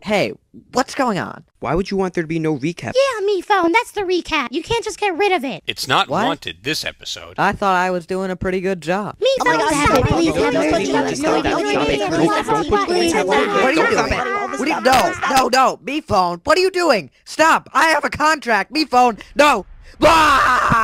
Hey, what's going on? Why would you want there to be no recap? Yeah, Mephone, that's the recap. You can't just get rid of it. It's not What? wanted this episode. I thought I was doing a pretty good job. Mephone, stop it. Please have it. What are you doing? No, Mephone, what are you doing? Stop! I have a contract, Mephone, no! Ah!